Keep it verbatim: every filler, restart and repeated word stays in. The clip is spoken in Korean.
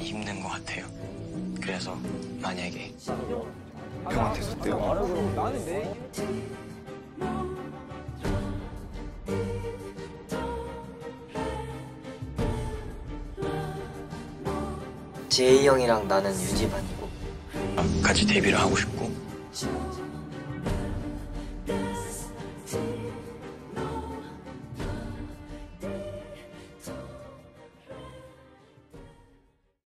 힘든 것 같아요. 그래서 만약에 형한테서 떼어 나는 내 제이 형이랑 나는 유지반이고 같이 데뷔를 하고 싶고